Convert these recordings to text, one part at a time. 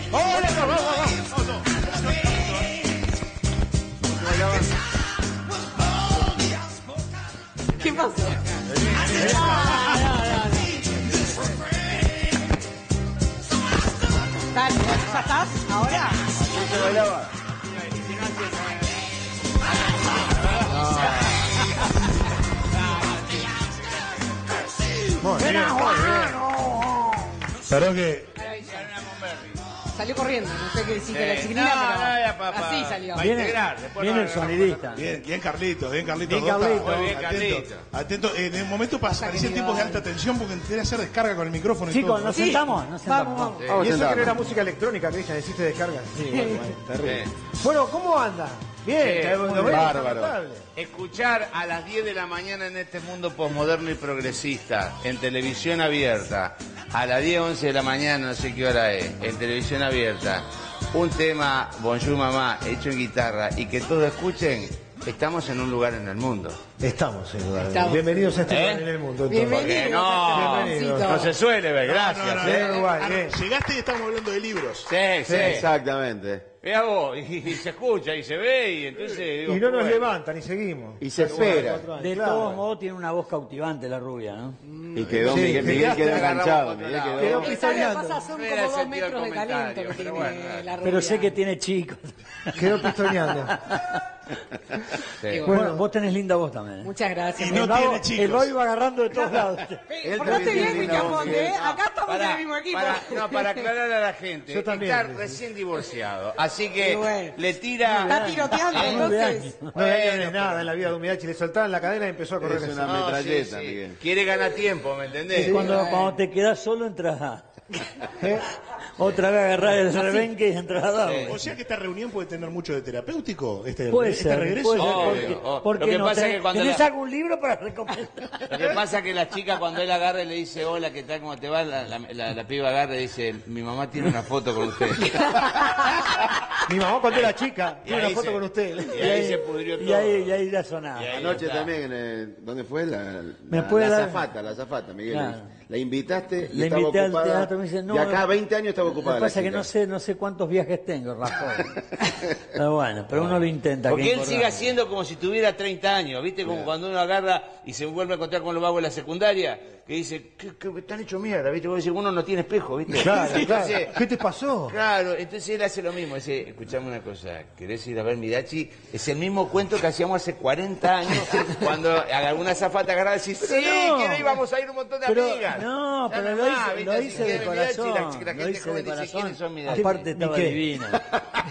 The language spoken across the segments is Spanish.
¿Qué pasó? Dale, ¿ya estás? ¿Ahora? ¿Se bailaba? Muy bien, muy bien. Perdón que... Salió corriendo, no sé qué decir que la chiquilina, pero así salió. Viene el sonidista. Bien, Carlitos, bien, Carlitos. Bien, Carlitos. Muy Bien, Carlitos. Atento, en el momento parecían tiempos de alta tensión porque quería hacer descarga con el micrófono y Chicos, todo. nos sentamos. Vamos. Y eso que no era música electrónica, Cristian, deciste descarga. Sí, Terrible. Bueno, ¿cómo anda? Bien, Bárbaro. notable. Escuchar a las 10 de la mañana en este mundo posmoderno y progresista, en televisión abierta, a las 10, 11 de la mañana, no sé qué hora es, en televisión abierta, un tema Bonjour Mamá hecho en guitarra y que todos escuchen, estamos en un lugar en el mundo. Estamos en lugar. Estamos. Bienvenidos a este lugar en el mundo. entonces. Porque no se suele ver, gracias. Llegaste y estamos hablando de libros. Sí. Exactamente. Vea vos, y se escucha, y se ve, y entonces... digo, Y no nos bueno. levantan y seguimos. Y se espera. Claro. De todos modos tiene una voz cautivante la rubia, ¿no? Y quedó Miguel quedó enganchado. Lo que pasa son Era como 2 sentido metros de el talento que comentario, pero tiene bueno. la rubia. Pero sé que tiene chicos. Quedó pistoneando. Sí. Bueno, vos tenés linda voz también. Muchas gracias. Y no tiene chicos. El vago iba agarrando de todos lados. Portate bien, Micamonte, ¿eh? Acá estamos en Para, el mismo equipo. para aclarar a la gente, Yo también. está recién divorciado, así que Y bueno. le tira... Está tiroteando, entonces. No hay nada en la vida de Humidachi. Le soltaban la cadena y empezó a correr. Es una No, metralleta, sí. Miguel. Quiere ganar tiempo, ¿me entendés? Y cuando te quedás solo entras a... Otra vez agarrar el rebenque y entras a dar. O sea que esta reunión puede tener mucho de terapéutico, este Puede regreso. ser, Obvio. porque Lo que no pasa es que cuando ¿tenés la- algún libro para recomendar? Lo que pasa es que la chica cuando él agarra y le dice, hola, ¿qué tal? ¿Cómo te va? La piba agarra y dice, mi mamá tiene una foto con usted. Mi mamá cuando era chica Y tiene una ahí foto se- con usted. Y ahí se pudrió todo. Y ahí ya sonaba. Y ahí Anoche está. también, ¿dónde fue? ¿Me puede la dar? azafata, Miguel. Claro. La invitaste y Le estaba invité al ocupada. teatro, me dice, no, de acá a 20 años estaba Lo ocupada. que la pasa es que chica. no sé cuántos viajes tengo, Rafael. Pero bueno, pero uno lo intenta. Porque que él sigue importante. haciendo como si tuviera 30 años, ¿viste? Como cuando uno agarra y se vuelve a encontrar con los vagos de la secundaria, que dice, que están hechos mierda, ¿viste? Vos decís, uno no tiene espejo, ¿viste? Claro, Entonces, claro. ¿Qué te pasó? Claro, entonces él hace lo mismo, dice, escuchame una cosa, ¿querés ir a ver Midachi? Es el mismo cuento que hacíamos hace 40 años, cuando alguna azafata agarraba y decía, sí, Pero no. que no íbamos a ir un montón de Pero, amigas. no, Ya pero nomás, lo ¿viste? hice Así de que corazón. Midachi, la Lo gente hice joven de dice, ¿quiénes son corazón. Midachi? Aparte estaba qué? divina.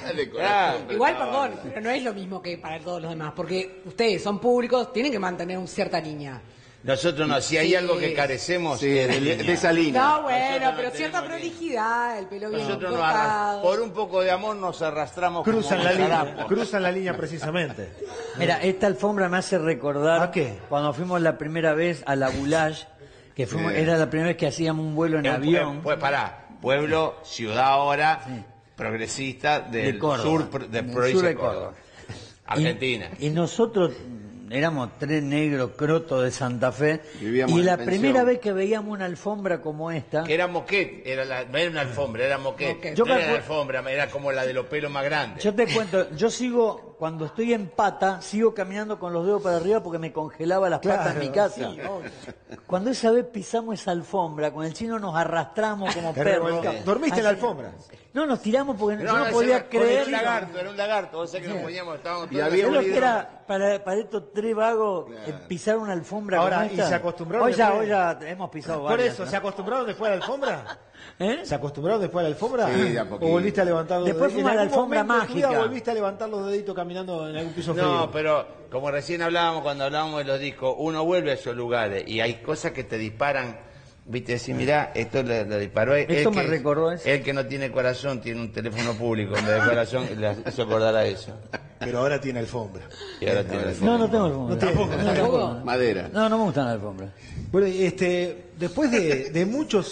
Claro. Igual, perdón, pero no es lo mismo que para todos los demás, porque ustedes son públicos, tienen que mantener una cierta línea. Nosotros no, si hay Sí. algo que carecemos, Sí, es de esa línea. No, bueno, Nosotros no pero cierta tenemos prolijidad, el pelo bien nosotros nos cortado. por un poco de amor nos arrastramos Cruzan como la línea, zarapos. cruzan la línea precisamente. Mira, esta alfombra me hace recordar ¿A qué? cuando fuimos la primera vez a la Boulage, que fuimos, era la primera vez que hacíamos un vuelo en avión. Pues pará, pueblo, ciudad ahora, progresista del De Córdoba. sur de Del provincia sur de de Córdoba. Argentina. Y nosotros éramos tres negros crotos de Santa Fe. Vivíamos Y en la pensión. primera vez que veíamos una alfombra como esta, Que era moquet, no era una alfombra, era moquet. Moquet. Yo No era calculo- alfombra, era como la de los pelos más grandes. yo te cuento, yo sigo, cuando estoy en pata, sigo caminando con los dedos para arriba porque me congelaba las patas en mi casa. Cuando esa vez pisamos esa alfombra, con el chino nos arrastramos como Te perros. revolcamos. ¿Dormiste en la alfombra? No, nos tiramos porque No, yo no ese podía era creer. era un lagarto, o sea que nos poníamos, estábamos Y todos había Es un lo que libro. era para estos tres vagos pisar una alfombra Ahora, como esta. ¿y se acostumbraron Hoy ya, después? hoy ya hemos pisado Por varias, eso, ¿no? ¿se acostumbraron después a la alfombra? ¿Eh? ¿Se acostumbraron después a la alfombra? Sí, de a poquito. ¿O volviste a levantar los Después deditos? fuimos a la ¿En algún alfombra momento de tu vida mágica. volviste a levantar los deditos caminando en algún piso frío? No, pero como recién hablábamos cuando hablábamos de los discos, uno vuelve a esos lugares y hay cosas que te disparan. Viste, decir, mirá, esto le disparó. Esto me recordó eso. El que no tiene corazón tiene un teléfono público en vez de corazón, le hizo acordar a eso. Pero ahora tiene alfombra. Y ahora tiene el No, no tengo alfombra. ¿Tampoco? Madera. No, no me gustan las alfombras. Bueno, después de muchos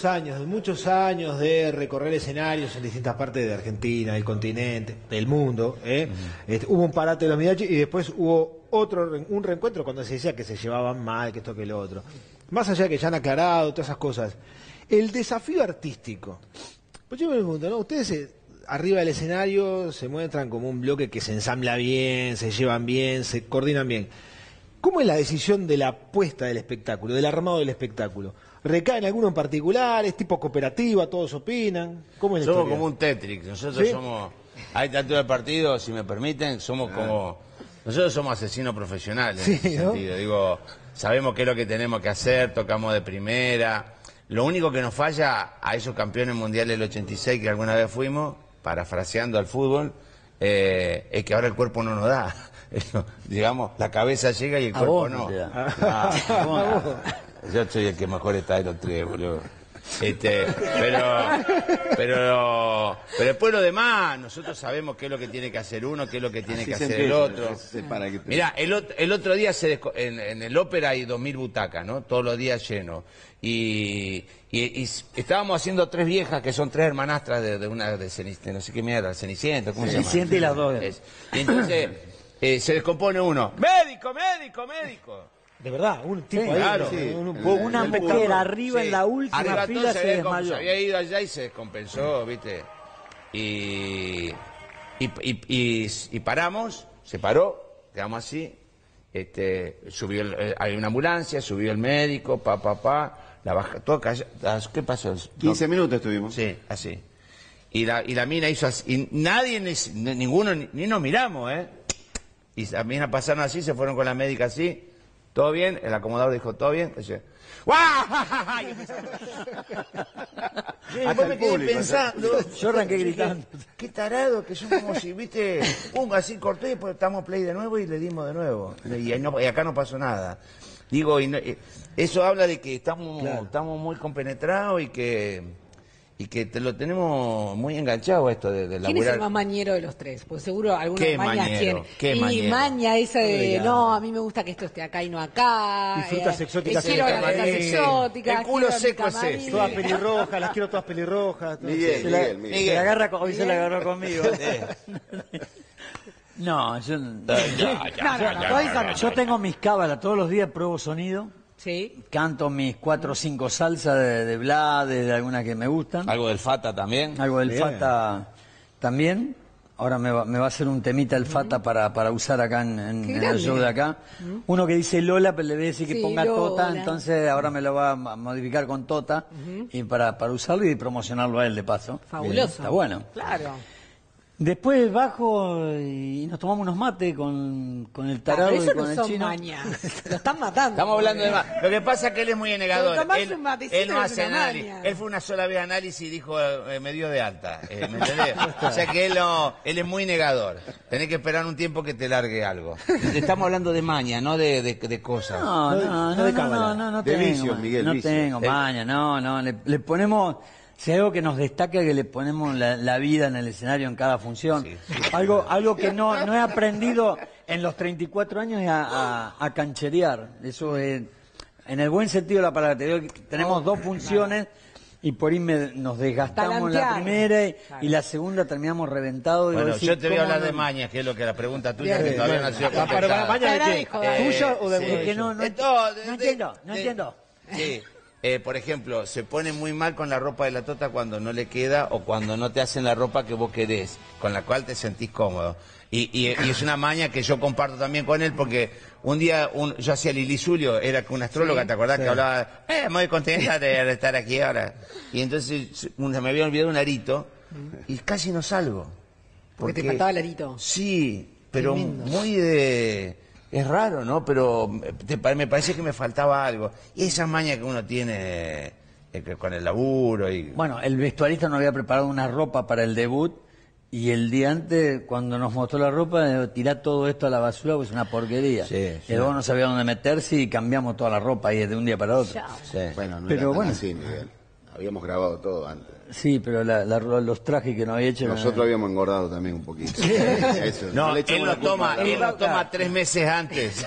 años de recorrer escenarios en distintas partes de Argentina, del continente, del mundo, hubo un parate de los Midachi y después hubo un reencuentro cuando se decía que se llevaban mal, que esto que lo otro. Más allá de que ya han aclarado todas esas cosas, el desafío artístico. Pues yo me pregunto, ¿no? Ustedes arriba del escenario se muestran como un bloque que se ensambla bien, se llevan bien, se coordinan bien. ¿Cómo es la decisión de la puesta del espectáculo, del armado del espectáculo? ¿Recae en alguno en particular? ¿Es tipo cooperativa? ¿Todos opinan? ¿Cómo es la Somos historia? como un Tetris. Nosotros ¿Sí? somos, a esta altura del partido, si me permiten, somos como... Nosotros somos asesinos profesionales Sí, en ese ¿no? sentido. Digo, sabemos qué es lo que tenemos que hacer, tocamos de primera. Lo único que nos falla a esos campeones mundiales del 86 que alguna vez fuimos, parafraseando al fútbol, es que ahora el cuerpo no nos da. Digamos, la cabeza llega y el A cuerpo vos no. no te da. Ah, yo soy el que mejor está de los tres, boludo. Pero después lo demás, nosotros sabemos qué es lo que tiene que hacer uno, qué es lo que tiene Así que se hacer el empieza, otro. se para que te- Mirá, el otro día en el ópera hay 2000 butacas, ¿no? Todos los días llenos. Y estábamos haciendo 3 viejas que son 3 hermanastras de una de Cenicienta, no sé qué mierda, Cenicienta, ¿cómo se llama? Cenicienta y las dos. Y entonces se descompone uno. ¡Médico, médico, médico! De verdad, un tipo Sí, ahí. claro. Sí, Una mujer arriba en la última Arriba todo fila se se desmayó. había ido allá y se descompensó, ¿viste? Y paramos, se paró, quedamos así. Subió hay una ambulancia, subió el médico, la baja, todo callado. ¿Qué pasó? 15 minutos estuvimos. Sí, así. Y la mina hizo así. Y nadie, ninguno, ni nos miramos, ¿eh? Y las minas pasaron así, se fueron con la médica así. ¿Todo bien? El acomodador dijo, ¿todo bien? Dice, ¡guau! Y empezaron Hasta después me el quedé público, pensando. Yo arranqué gritando. Qué tarado, que son como si, viste, así corté y después estamos play de nuevo y le dimos de nuevo. Y acá no pasó nada. Digo, eso habla de que estamos muy compenetrados y que lo tenemos muy enganchado esto de ¿Quién es el laburar. más mañero de los tres? Pues seguro algunas ¿Qué mañas mañero? tiene. ¿Qué y mañero? maña esa de, Oiga. no, a mí me gusta que esto esté acá y no acá. Y frutas exóticas quiero en el las frutas camarín. exóticas. El culo quiero mi seco es camarín. ese. Todas pelirrojas, las quiero todas pelirrojas. todo. Miguel, Se la, Miguel. se la agarra hoy se la agarró conmigo. No, yo tengo mis cábalas, todos los días pruebo sonido, Sí. canto mis 4 o 5 salsas de Blades, de algunas que me gustan, Algo del Fata también. algo del Bien. Fata también. Ahora me va a hacer un temita el Fata para usar acá Qué en el grande. show de acá. Uno que dice Lola, pero le voy a decir que Sí, ponga Tota, Lola. entonces ahora me lo va a modificar con Tota y para usarlo y promocionarlo a él de paso. Fabuloso. Está bueno. Claro. Después bajo y nos tomamos unos mates con el tarado Pero y eso con no el son chino. mañas. Lo están matando. Estamos hablando de más. Lo que pasa es que él es muy negador. Pero tomarse Él, un matecito él no es hace una análisis. maña. Él fue una sola vez a análisis y dijo, me dio de alta. ¿Me entendés? O sea que él es muy negador. Tenés que esperar un tiempo que te largue algo. Estamos hablando de maña, no de cosas. No de cábala. no De tengo, vicios, Miguel, no vicios. tengo maña, no, le ponemos, si hay algo que nos destaca es que le ponemos la vida en el escenario en cada función. Algo que no he aprendido en los 34 años es a cancherear. Eso es, en el buen sentido de la palabra. Te digo que tenemos 2 funciones y por ahí nos desgastamos la Talantear. primera y la segunda terminamos reventados. Bueno, Digo, yo te voy a ¿cómo hablar no? de mañas, que es lo que la pregunta tuya, Bien, que todavía no ha sido Para contestada. mañana de Ahora qué? dijo, ¿Tuya o de sí. alguno de Es que ellos? no entiendo, no entiendo. Sí. Por ejemplo, se pone muy mal con la ropa de la Tota cuando no le queda o cuando no te hacen la ropa que vos querés, con la cual te sentís cómodo. Y es una maña que yo comparto también con él porque un día yo hacía Lili Zulio, era una astróloga, ¿te acordás? Que hablaba, muy contenta de estar aquí ahora. Y entonces se me había olvidado un arito y casi no salgo. Porque te faltaba el arito. Sí, pero Tremendo. muy de... Es raro, ¿no? Pero me parece que me faltaba algo. Y esa maña que uno tiene con el laburo y... Bueno, el vestuarista nos había preparado una ropa para el debut y el día antes, cuando nos mostró la ropa, tirá todo esto a la basura porque es una porquería. Sí, Y luego no sabía dónde meterse y cambiamos toda la ropa ahí de un día para otro. Chao. Sí. Bueno, no Pero era tan bueno. así, Miguel. Habíamos grabado todo antes. Sí, pero los trajes que nos había hecho... Nosotros habíamos engordado también un poquito. Eso, No, le él echamos la lo culpa toma, a la él otra. lo toma 3 meses antes.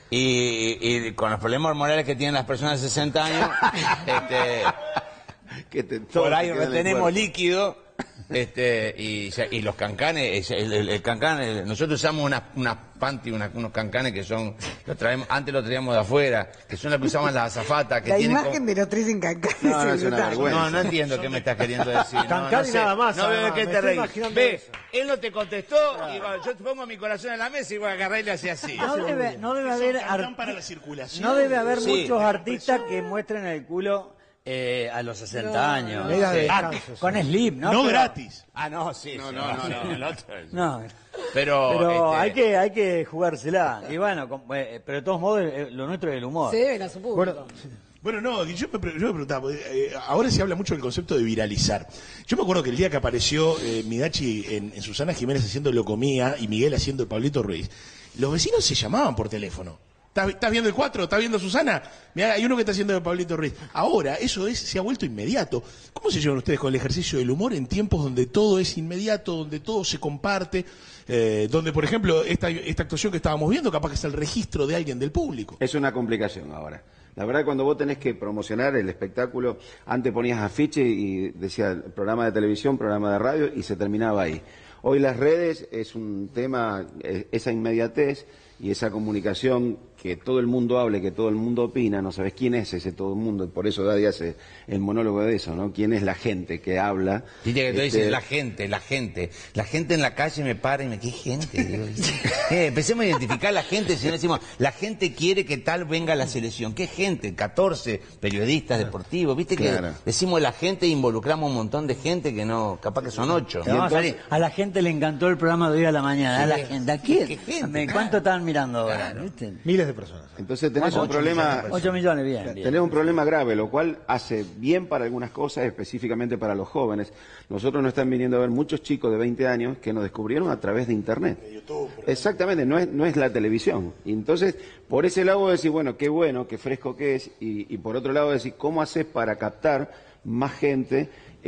Y con los problemas hormonales que tienen las personas de 60 años, Que todo por te ahí queda en el retenemos cuerpo. líquido Y los cancanes, el cancán, nosotros usamos unas panty, unos cancanes que son, antes lo traíamos de afuera, que son las que usaban las azafatas. Que La tienen imagen de los tres en Cancán No, es es una brutal. vergüenza. No entiendo qué me estás queriendo decir. Cancán y sé. nada más, No veo de además, qué me te estoy reís. imaginando Ve, eso. él no te contestó, y yo te pongo mi corazón en la mesa y voy a agarrar y le hacía así. No debe haber Son para la circulación. no debe haber Sí. muchos artistas que muestren el culo a los 60 años. Era de Sí. descanso, Con slip, ¿no? No Pero- gratis. Ah, no, sí. No, sí, no, no, no. el otro. No, Pero, pero hay que jugársela. Y bueno, pero de todos modos lo nuestro es el humor. Se deben a su público. Bueno, Bueno, no, yo me preguntaba, ahora se habla mucho del concepto de viralizar. Yo me acuerdo que el día que apareció Midachi en Susana Jiménez haciendo Locomía y Miguel haciendo el Pablito Ruiz, los vecinos se llamaban por teléfono. ¿Estás viendo el 4? ¿Estás viendo Susana? Mirá, hay uno que está haciendo el Pablito Ruiz. Ahora, se ha vuelto inmediato. ¿Cómo se llevan ustedes con el ejercicio del humor en tiempos donde todo es inmediato, donde todo se comparte? Donde, por ejemplo, esta actuación que estábamos viendo, capaz que es el registro de alguien del público. Es una complicación ahora. La verdad, cuando vos tenés que promocionar el espectáculo, antes ponías afiche y decía programa de televisión, programa de radio, y se terminaba ahí. Hoy las redes es un tema, esa inmediatez y esa comunicación, que todo el mundo hable, que todo el mundo opina, no sabes quién es ese todo el mundo, y por eso Daddy hace el monólogo de eso, ¿no? ¿Quién es la gente que habla? Viste que tú dices, la gente en la calle me para y me dice, ¿qué gente? Digo, empecemos a identificar la gente, si no decimos, la gente quiere que tal venga a la selección. ¿Qué gente? 14 periodistas deportivos, viste que Claro. decimos la gente e involucramos un montón de gente que no, capaz que son 8. A la gente le encantó el programa de hoy a la mañana. A la gente, ¿a quién? ¿Qué gente? ¿Cuánto están mirando ahora? ¿Viste? miles de personas. Entonces tenés un problema... 8 millones, bien. Tenés un problema grave, lo cual hace bien para algunas cosas, específicamente para los jóvenes. Nosotros nos están viniendo a ver muchos chicos de 20 años que nos descubrieron a través de Internet. Exactamente, no es la televisión. Y entonces, por ese lado decir, bueno, qué fresco que es, y por otro lado decir, ¿cómo haces para captar más gente?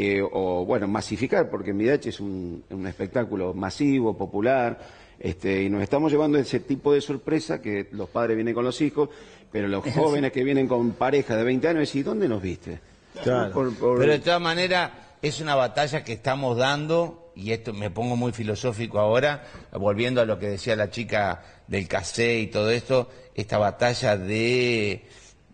O bueno, masificar, porque Midachi es un espectáculo masivo, popular, y nos estamos llevando ese tipo de sorpresa, que los padres vienen con los hijos, pero los jóvenes que vienen con pareja de 20 años decís, ¿dónde nos viste? Claro. Pero de todas maneras, es una batalla que estamos dando, y esto me pongo muy filosófico ahora, volviendo a lo que decía la chica del casé y todo esto, esta batalla de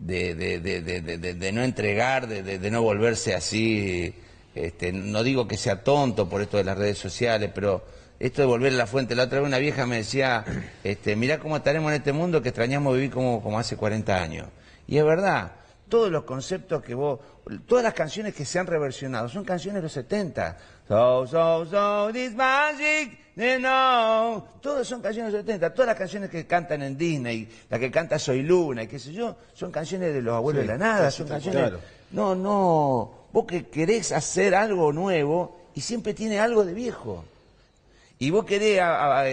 no entregar, de no volverse así, no digo que sea tonto por esto de las redes sociales, pero esto de volver a la fuente. La otra vez una vieja me decía, mirá cómo estaremos en este mundo que extrañamos vivir como hace 40 años. Y es verdad, todos los conceptos todas las canciones que se han reversionado son canciones de los 70. So, this magic, you know. Todas son canciones de los 70. Todas las canciones que cantan en Disney, la que canta Soy Luna y qué sé yo, son canciones de los abuelos de la nada, son canciones... claro. No, vos que querés hacer algo nuevo y siempre tiene algo de viejo. Y vos querés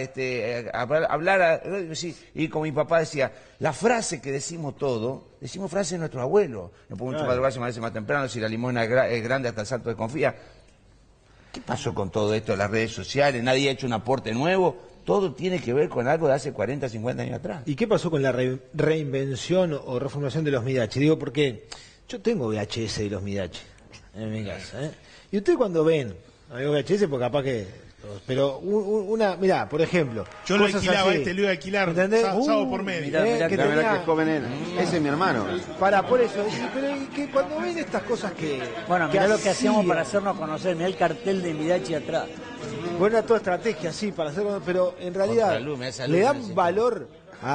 hablar, y como mi papá decía, la frase que decimos decimos frase de nuestros abuelos. No puedo mucho madrugarse, me parece más temprano, si la limosna es grande hasta el salto desconfía. ¿Qué pasó con todo esto de las redes sociales? Nadie ha hecho un aporte nuevo. Todo tiene que ver con algo de hace 40, 50 años atrás. ¿Y qué pasó con la reinvención o reformulación de los Midachi? Digo, porque yo tengo VHS de los Midachi en mi casa, ¿eh? Y ustedes cuando ven, digo VHS porque capaz que... Pero mirá, por ejemplo... Yo lo cosas alquilaba, así, lo iba a alquilar ¿entendés? sábado por medio. mirá, que La verdad tenía- que joven era. Ese es mi hermano. por eso, pero que cuando ven estas cosas que... Bueno, mirá lo que hacíamos hacían, para hacernos conocer. Mirá el cartel de Midachi atrás. Bueno, toda estrategia, sí, para hacerlo, pero en realidad Contraluz, esa luz le me dan decía. valor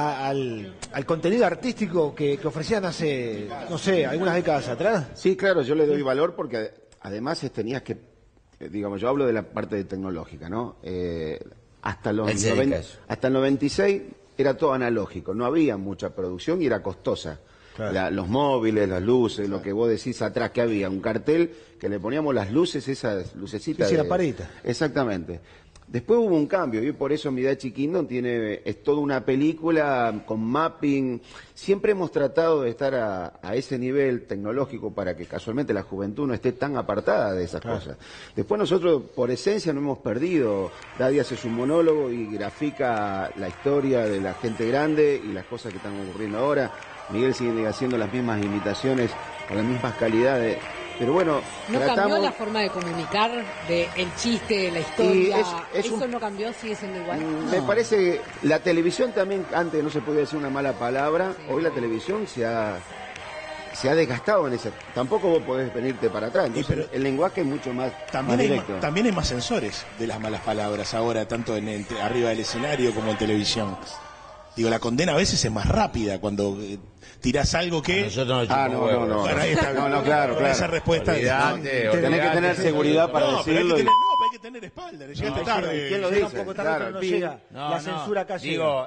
al contenido artístico que ofrecían hace, no sé, algunas décadas atrás. Sí, claro, yo le doy valor porque además tenías que, digamos, yo hablo de la parte tecnológica, ¿no? Hasta Él se dedica a eso. hasta el 96 era todo analógico, no había mucha producción y era costosa. Claro. Los móviles, las luces, lo que vos decís atrás, que había un cartel que le poníamos las luces, esas lucecitas. Sí, la parita. Exactamente. Después hubo un cambio y por eso Midachi Kingdom es toda una película con mapping. Siempre hemos tratado de estar a ese nivel tecnológico para que casualmente la juventud no esté tan apartada de esas cosas. Después nosotros por esencia no hemos perdido. Daddy hace su monólogo y grafica la historia de la gente grande y las cosas que están ocurriendo ahora. Miguel sigue haciendo las mismas imitaciones con las mismas calidades. Pero bueno, ¿No tratamos... cambió la forma de comunicar, de el chiste, la historia? es ¿Eso un- no cambió? ¿Sigue siendo igual? Me parece que la televisión también, antes no se podía decir una mala palabra, hoy la televisión se ha desgastado en ese. Tampoco vos podés venirte para atrás. Entonces, pero- el lenguaje es mucho más También hay, directo. también hay más sensores de las malas palabras ahora, tanto arriba del escenario como en televisión. Digo, la condena a veces es más rápida cuando tirás algo que... Nosotros Ah, no, no, no. Bueno, ahí está. No, claro, Con claro. esa respuesta... Olvidate, Tenés que tener seguridad para No, pero hay decirlo. que y- tener, no, pero hay que tener espalda. Le llegaste tarde. ¿Quién lo Llega dice? un poco tarde, Claro, pero no el llega. No, La no. censura casi. Digo,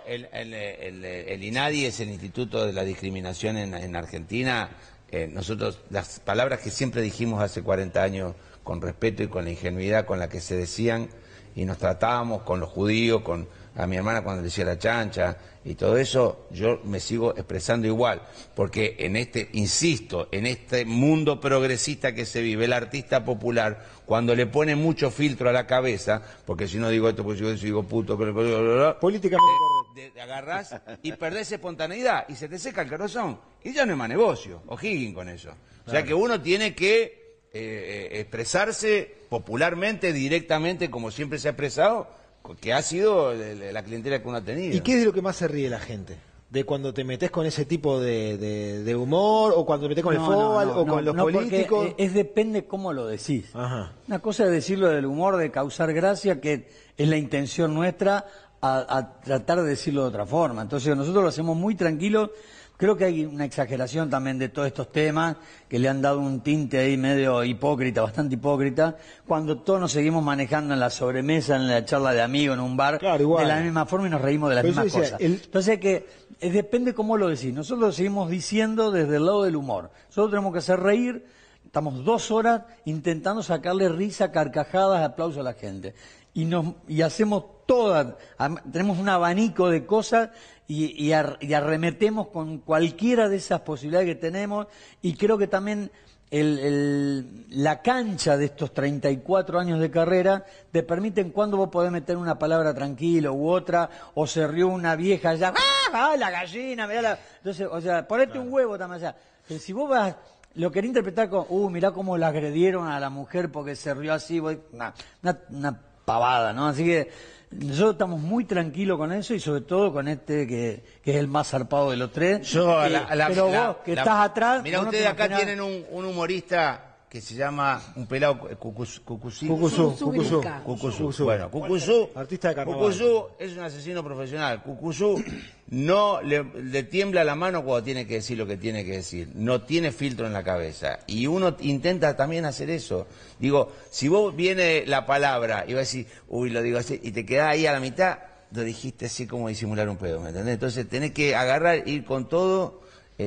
el INADI es el Instituto de la Discriminación en Argentina. Nosotros, las palabras que siempre dijimos hace 40 años, con respeto y con la ingenuidad con la que se decían, y nos tratábamos con los judíos, a mi hermana cuando le decía la chancha, y todo eso, yo me sigo expresando igual, porque insisto, en este mundo progresista que se vive, el artista popular, cuando le pone mucho filtro a la cabeza, porque si no digo esto, pues yo digo puto, Políticamente correcto. agarrás y perdés espontaneidad y se te seca el corazón y ya no es más negocio, O'Higgins con eso. O sea que uno tiene que expresarse popularmente, directamente, como siempre se ha expresado, que ha sido la clientela que uno ha tenido. ¿Y qué es de lo que más se ríe la gente? ¿De cuando te metes con ese tipo de humor, o cuando te metes con el fútbol, o con los políticos? Porque depende cómo lo decís. Ajá. Una cosa es decirlo del humor, de causar gracia, que es la intención nuestra, a tratar de decirlo de otra forma. Entonces nosotros lo hacemos muy tranquilos. Creo que hay una exageración también de todos estos temas que le han dado un tinte ahí medio hipócrita, bastante hipócrita, cuando todos nos seguimos manejando en la sobremesa, en la charla de amigos, en un bar, Claro, igual. de la misma forma y nos reímos de las Pero yo mismas decía, cosas. Entonces depende cómo lo decís. Nosotros lo seguimos diciendo desde el lado del humor. Nosotros tenemos que hacer reír. Estamos 2 horas intentando sacarle risa, carcajadas, aplausos a la gente. Y hacemos tenemos un abanico de cosas y arremetemos con cualquiera de esas posibilidades que tenemos. Y creo que también la cancha de estos 34 años de carrera te permiten cuando vos podés meter una palabra tranquilo u otra, o se rió una vieja allá, ¡ah, la gallina! Mirá Entonces, o sea, ponete un huevo también allá. Pero si vos vas... Lo quería interpretar con, mirá cómo la agredieron a la mujer porque se rió así, una pavada, ¿no? Así que nosotros estamos muy tranquilos con eso y sobre todo con que es el más zarpado de los tres. Pero vos, que estás atrás... Mira, vos no te ustedes acá imaginás- tienen un humorista que se llama, un pelado, Cucuzú. Cucuzú. Cucuzú. Bueno, Cucuzú, Artista de carnaval. Cucuzú es un asesino profesional. Cucuzú no le tiembla la mano cuando tiene que decir lo que tiene que decir. No tiene filtro en la cabeza. Y uno intenta también hacer eso. Digo, si vos viene la palabra y vas a decir, lo digo así, y te quedás ahí a la mitad, lo dijiste así como disimular un pedo, ¿me entendés? Entonces tenés que agarrar, ir con todo,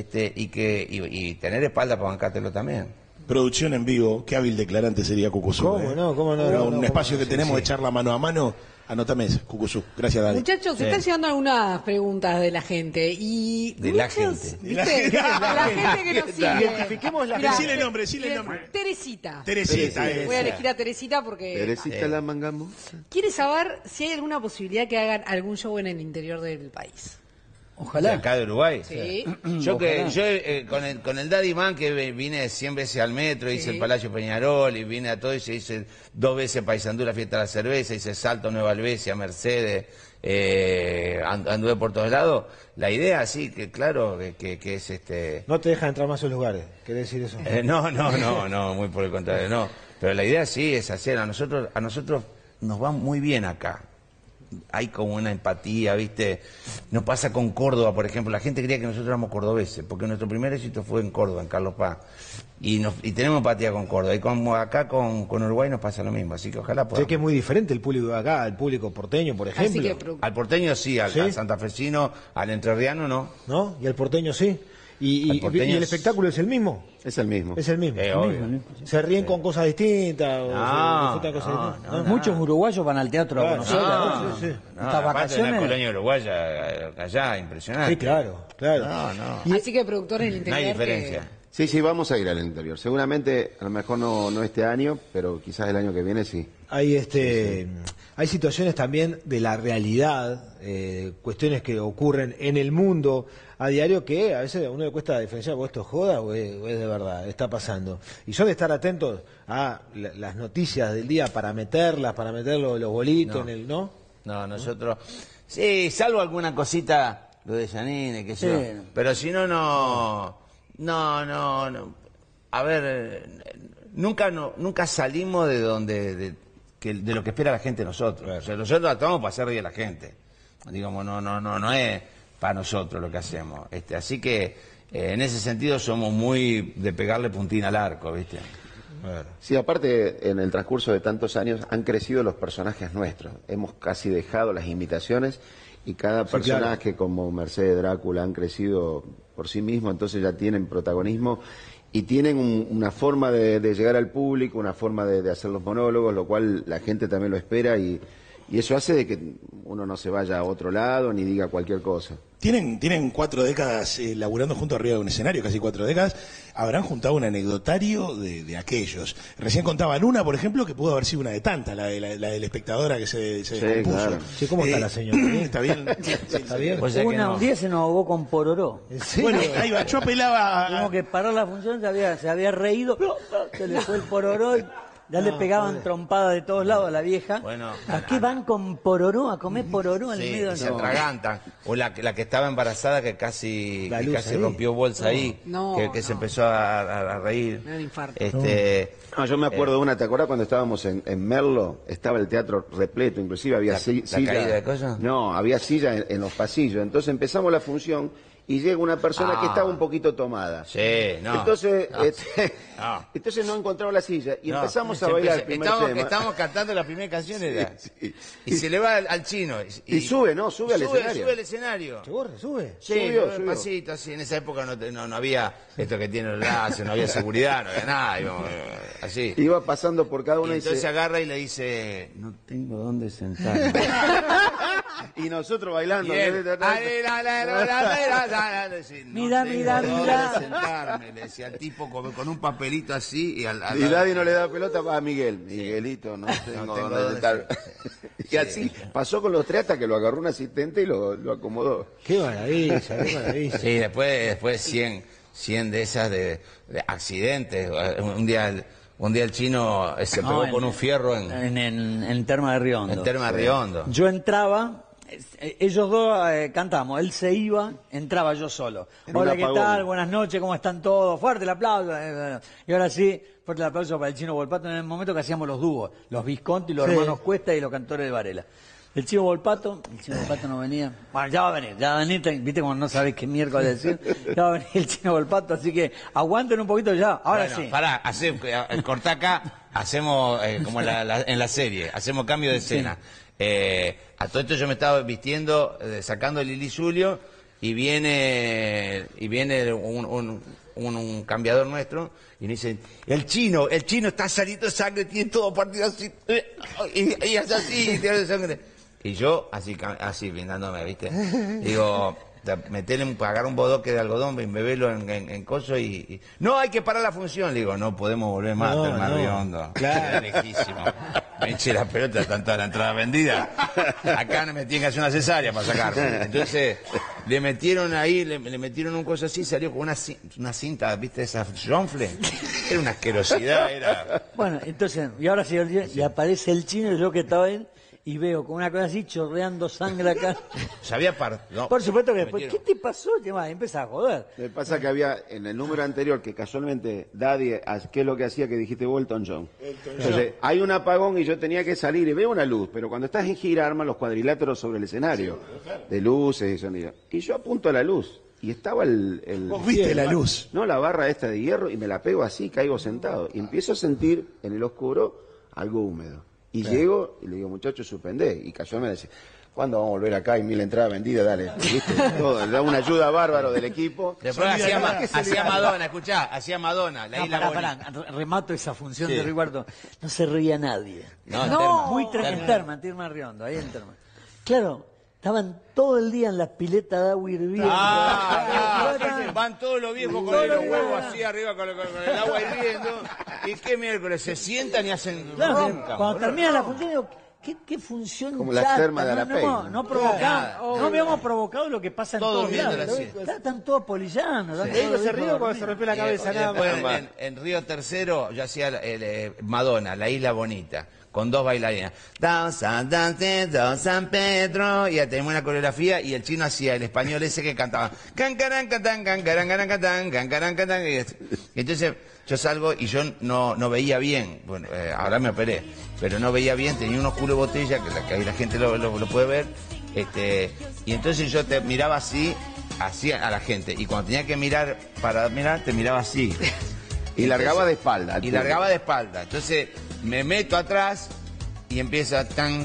y tener espalda para bancártelo también. Producción en vivo, qué hábil declarante sería Cucuzú. ¿Cómo no? ¿Cómo no? Era No, un no, espacio ¿cómo que no? tenemos Sí, de charla mano a mano. Anótame eso, Cucuzú. Gracias, Dani. Muchachos, se están llegando algunas preguntas de la gente y... De la muchos, gente. ¿viste? De la gente que nos sigue. Identifiquemos la Mirá, Decile el nombre, decile el nombre. Teresita. Teresita. Voy a elegir a Teresita porque Teresita la mangamos. quiere saber si hay alguna posibilidad que hagan algún show en el interior del país. ¿De Ojalá. acá de Uruguay? Sí. Yo con el Daddy Man que vine 100 veces al metro, hice Sí. el Palacio Peñarol y vine a todo y hice 2 veces Paysandú, la fiesta de la cerveza, hice Salto, Nueva Albesia, Mercedes, anduve por todos lados. La idea sí, que claro, que es No te dejan entrar más a esos lugares, ¿querés decir eso? no, muy por el contrario, no. Pero la idea sí es hacer, a nosotros nos va muy bien acá. Hay como una empatía, ¿viste? Nos pasa con Córdoba, por ejemplo. La gente creía que nosotros éramos cordobeses, porque nuestro primer éxito fue en Córdoba, en Carlos Paz. Y tenemos empatía con Córdoba. Y como acá con Uruguay nos pasa lo mismo. Así que ojalá Sé podamos. que es muy diferente el público de acá, el público porteño, por Así ejemplo. que Al porteño sí, al ¿Sí? santafesino, al entrerriano no. ¿No? Y al porteño sí. Al porteño ¿Y el es- espectáculo es el mismo? Es el mismo. Es el mismo. Obvio. Se ríen con cosas distintas, o No, disfrutan cosas no, distintas. no, Muchos uruguayos van al teatro a Claro. conocer. No, sí, sí. No, Estas aparte de la vacaciones... colonia uruguaya allá, impresionante. Sí, claro, claro. No, no. Y- Así que productores del No hay interior diferencia. Sí, sí, vamos a ir al interior. Seguramente, a lo mejor no este año, pero quizás el año que viene sí. Hay situaciones también de la realidad, cuestiones que ocurren en el mundo a diario que a veces a uno le cuesta diferenciar, ¿o esto es joda o es de verdad? Está pasando. Y son de estar atentos a las noticias del día para meter los bolitos ¿no? No, nosotros... Sí, salvo alguna cosita, lo de Janine, que sé yo. Pero si no, no. A ver, nunca salimos de donde... de lo que espera la gente de nosotros. Claro. O sea, nosotros actuamos para hacer reír a la gente. Digamos, no es para nosotros lo que hacemos. Así que en ese sentido somos muy de pegarle puntín al arco, ¿viste? Bueno. Sí, aparte en el transcurso de tantos años han crecido los personajes nuestros. Hemos casi dejado las imitaciones y cada personaje como Mercedes, Drácula han crecido por sí mismos, entonces ya tienen protagonismo. Y tienen una forma de llegar al público, una forma de hacer los monólogos, lo cual la gente también lo espera y eso hace de que uno no se vaya a otro lado ni diga cualquier cosa. Tienen 4 décadas laburando junto arriba de un escenario, casi 4 décadas. Habrán juntado un anecdotario de aquellos. Recién contaban una, por ejemplo, que pudo haber sido una de tantas, la de la espectadora que se descompuso. Claro. Sí, ¿cómo está la señora? ¿Está bien? ¿Está bien? Pues Un día se nos ahogó con pororó. Bueno, ahí va, yo apelaba Tuvimos que parar la función, se había reído, se le fue el pororó y ya le pegaban trompadas de todos lados a la vieja. Bueno, ¿A qué van con pororó? ¿A comer pororó en el sí, medio? se atragantan. O la que estaba embarazada que casi rompió bolsa ahí, que se empezó a reír. Me da un infarto. No, yo me acuerdo de una, ¿te acuerdas cuando estábamos en Merlo? Estaba el teatro repleto, inclusive había silla. ¿La caída de cosas? No, había silla en los pasillos. Entonces empezamos la función y llega una persona que estaba un poquito tomada. Sí, no. Entonces entonces no encontraba la silla y empezamos a bailar el primer tema. Estábamos cantando la primera canción Sí. y se le va al chino. Y sube al escenario. Sube al escenario. ¿Sube? Sí, Subió. pasito, así. En esa época no había esto que tiene el lazo, no había seguridad, no había nada. Íbamos, así. Iba pasando por cada una Y y entonces dice... agarra y le dice, no tengo dónde sentarme. Y nosotros bailando. Y él, Mira. sentarme, le decía al tipo con un papelito así y Y nadie no le da pelota a Miguel. Miguelito, no tengo dónde sentar. Y así pasó con los 3 hasta que lo agarró un asistente y lo acomodó. Qué maravilla, qué maravilla. Sí, después 100 de esas de accidentes. Un día el chino se pegó con un fierro en Terma de Riondo. en Terma de Riondo. Yo entraba, ellos dos cantamos, él se iba, entraba yo solo. En Hola, un ¿qué apagón. tal? Buenas noches, ¿cómo están todos? Fuerte el aplauso. Y ahora sí, fuerte el aplauso para el Chino Volpato en el momento que hacíamos los dúos, los Visconti, los hermanos Cuesta y los cantores de Varela. El Chino Volpato no venía. Bueno, ya va a venir, viste como no sabés qué miércoles decir. Ya va a venir el Chino Volpato, así que aguanten un poquito ya. Ahora Bueno, sí. Pará, cortá acá, hacemos como en la serie, hacemos cambio de escena. A todo esto yo me estaba vistiendo, sacando el Lili Zulio, y viene un cambiador nuestro, y me dice, el chino está saliendo de sangre, tiene todo partido así, y es así, tiene sangre. Y yo, así brindándome, ¿viste? Digo, metele agarrar un bodoque de algodón, bebelo en coso y... No, hay que parar la función. Le digo, no podemos volver más a Terma Riondo. Claro. Lejísimo. Me eché la pelota, están toda la entrada vendida. Acá me tienen que hacer una cesárea para sacarme. Entonces, le metieron ahí, le metieron un coso así, salió con una cinta, ¿viste? Esa jonfle. Era una asquerosidad, era... Bueno, entonces, y ahora sí, y aparece el Chino y yo que estaba él, y veo con una cosa así chorreando sangre acá. Sabía Por supuesto que después, ¿qué te pasó? Empezás a joder. Me pasa que había en el número anterior que casualmente Daddy, ¿qué es lo que hacía que dijiste vos? Elton John. Entonces, hay un apagón y yo tenía que salir y veo una luz, pero cuando estás en gira arman los cuadriláteros sobre el escenario, de luces y sonido. Y yo apunto a la luz. Y estaba ¿Vos viste la luz? No, la barra esta de hierro y me la pego así, caigo sentado. Y empiezo a sentir en el oscuro algo húmedo. Y llego y le digo, muchachos, suspendé. Y cayó me dice, ¿cuándo vamos a volver acá? Hay 1000 entradas vendidas, dale. ¿Viste? Todo, le da una ayuda bárbaro del equipo. Después hacía Madonna, escuchá, hacía Madonna, la isla Pará, remato esa función de Rigoberto. No se ría nadie. No. Muy en Terma Riondo, ahí en Terma. Claro, estaban todo el día en las piletas de agua hirviendo. Van todos los viejos con los huevos así arriba con el agua hirviendo. ¿Y qué miércoles? Se sientan y hacen ronca. Cuando termina la función, digo, ¿qué función Como la chata? terma de Arapey. No habíamos provocado lo que pasa en Todos todos viendo lados. la siesta. Están todos polillando. Ellos se ríen cuando se rompió la cabeza, nada más. Después en Río Tercero yo hacía Madonna, La Isla Bonita, con 2 bailarinas. Don San Pedro. Y teníamos una coreografía y el chino hacía el español ese que cantaba. Cancarán, catán, cancarán, cancarán, cancarán, cancarán. Y entonces yo salgo y yo no veía bien. Bueno, ahora me operé, pero no veía bien, tenía unos culos de botella, que ahí la gente lo puede ver. Y entonces yo te miraba así a la gente. Y cuando tenía que mirar para mirar, te miraba así. Y largaba de espalda. Y largaba de espalda. Entonces me meto atrás y empieza tan,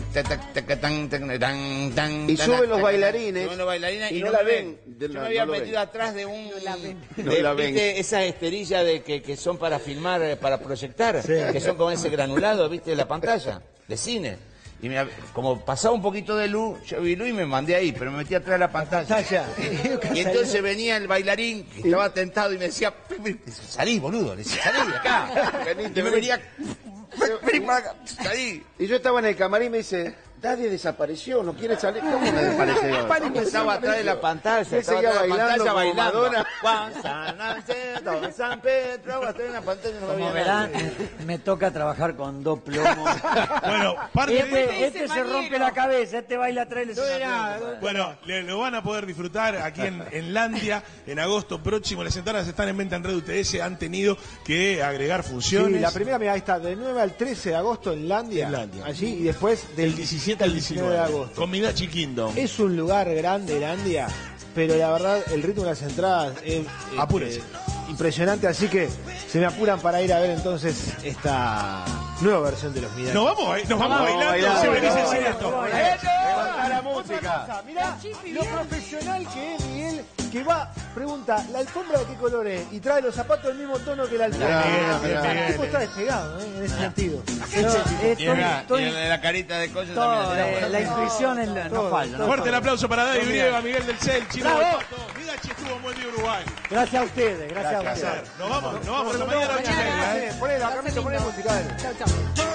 Y suben los bailarines. Suben los bailarines y y no no la me ven. ven. Yo me había metido atrás de un... No la ven. ¿Viste esas esterillas que son para filmar, para proyectar? Que son con ese granulado, ¿viste? De la pantalla, de cine. Y como pasaba un poquito de luz, yo vi luz y me mandé ahí, pero me metí atrás de la pantalla. Y entonces venía el bailarín que estaba tentado y me decía, salí, boludo, le decía, salí de acá. Y me venía, vení para acá, salí. Y yo estaba en el camarín y me dice, Daddy desapareció, no quiere salir. ¿Cómo me desapareció? Estaba atrás de la pantalla, Él estaba seguía atrás de la bailando pantalla como bailando. Madonna. Juan San Alcedo, San Pedro, atrás de la pantalla no Como había verán, nadie. me toca trabajar con 2 plomos. Bueno, parte de... Este se rompe la cabeza, este baila atrás y le Bueno, lo van a poder disfrutar aquí en Landia en agosto próximo. Las entradas están en venta en Red UTS. Han tenido que agregar funciones. Sí, la primera, mira, ahí está, del 9 al 13 de agosto en Landia. En Landia. Allí, y después del 17 al 19 de agosto. con Midachi Kingdom. Es un lugar grande, Landia, pero la verdad, el ritmo de las entradas es Apúrense. impresionante, así que se me apuran para ir a ver entonces esta nueva versión de los Midachi. Nos vamos bailando. Se venís en cierto. Levantá la música. Mirá lo profesional que es Miguel, que va, pregunta, ¿la alfombra de qué color es? Y trae los zapatos del mismo tono que el altar. El tipo está despegado, en ese sentido. Y la carita de coño también. La intuición no falla. ¿no? Fuerte el aplauso para Daddy Brieva, Miguel del Cel, Chino del Pato. Midachi estuvo en Buen Día Uruguay. Gracias a ustedes, gracias a ustedes. Nos vamos hasta mañana 8:30. Poné la camisa, poné música. Chau, chau.